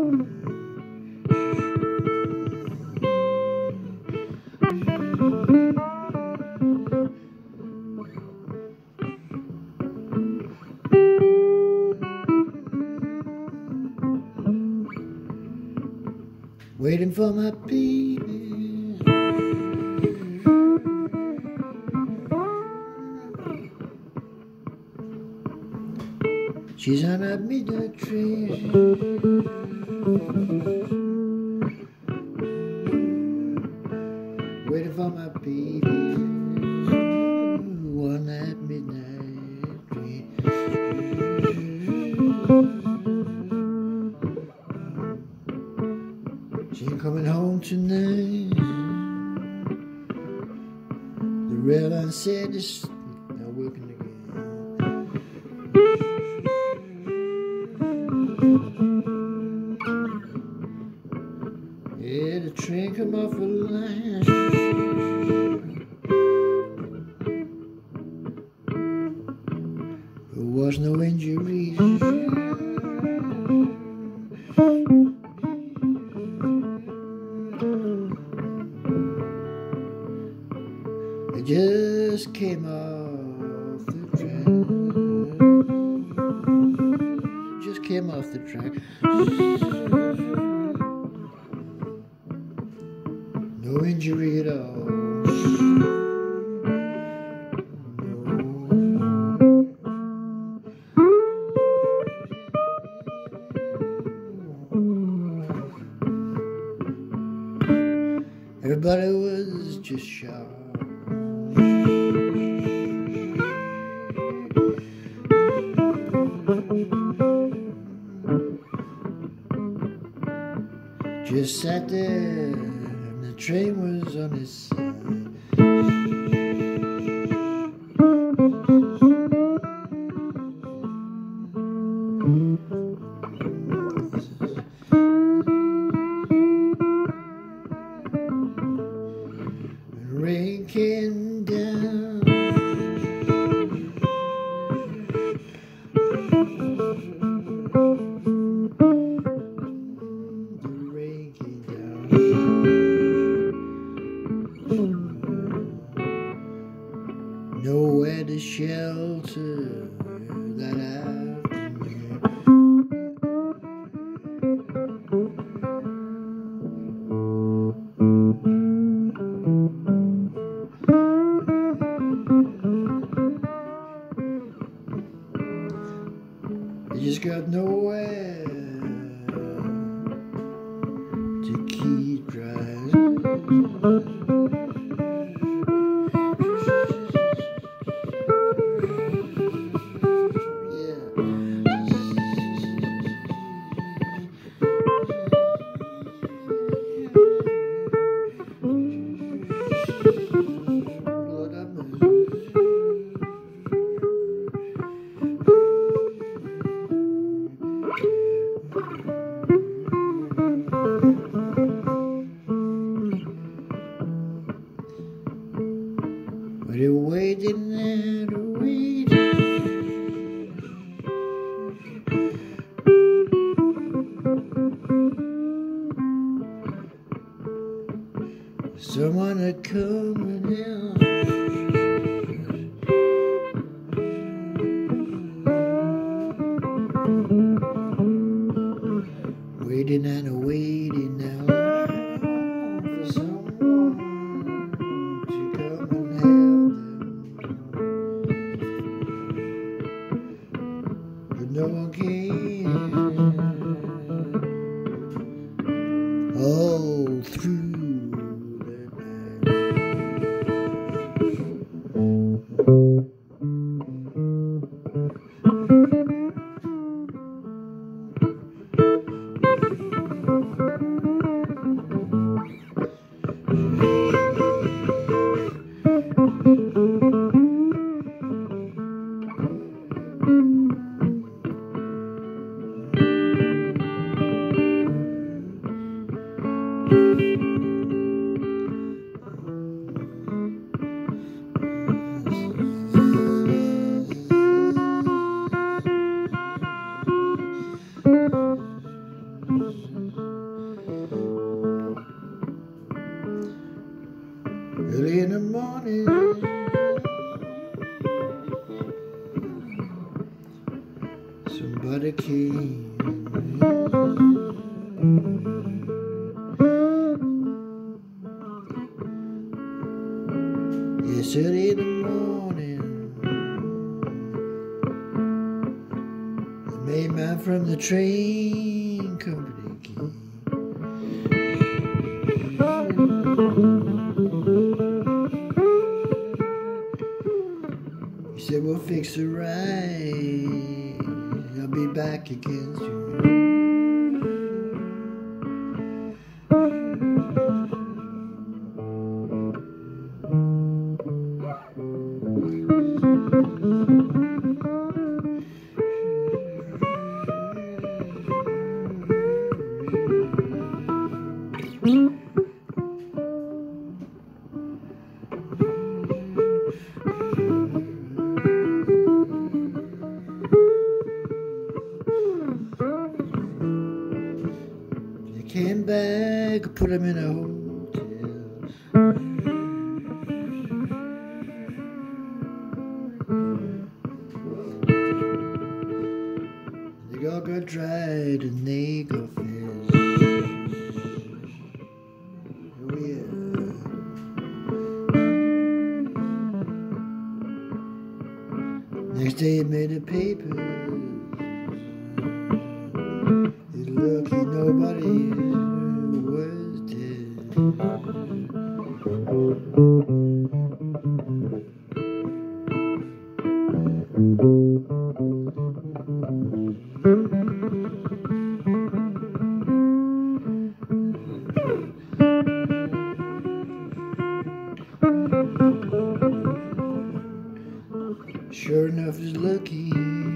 Waiting for my baby. She's on a midnight train. Waiting for my baby on that midnight train. She ain't coming home tonight. The railline said it's not working again. Yeah, the train come off the line. There was no injuries. It just came off the track. Just came off the track. No injury at all. Everybody was just shocked. Just sat there, and the train was on his side. The rain came down. Nowhere to shelter that afternoon. You just got nowhere to keep driving. But it waited and waited. Someone had come and helped. Waiting and waiting now for someone to come and help them. But no one came. All through the night. somebody came. Yes, early in the morning, the main man from the train company came. He said, we'll fix it right, I'll be back again soon. They came back, put him in a hotel. They all got dried and they got fed. Oh yeah. Next day he made a paper. He's lucky nobody was dead. Sure enough, he's lucky.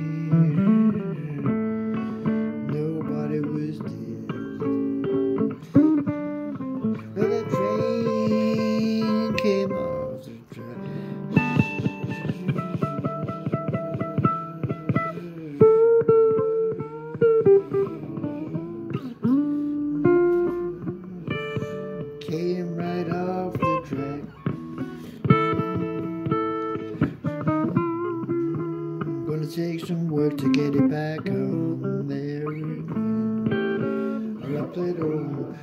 Nobody was dead. But the train came off the track. Came right off the track. Gonna take some work to get it back on there again. I'll play it all.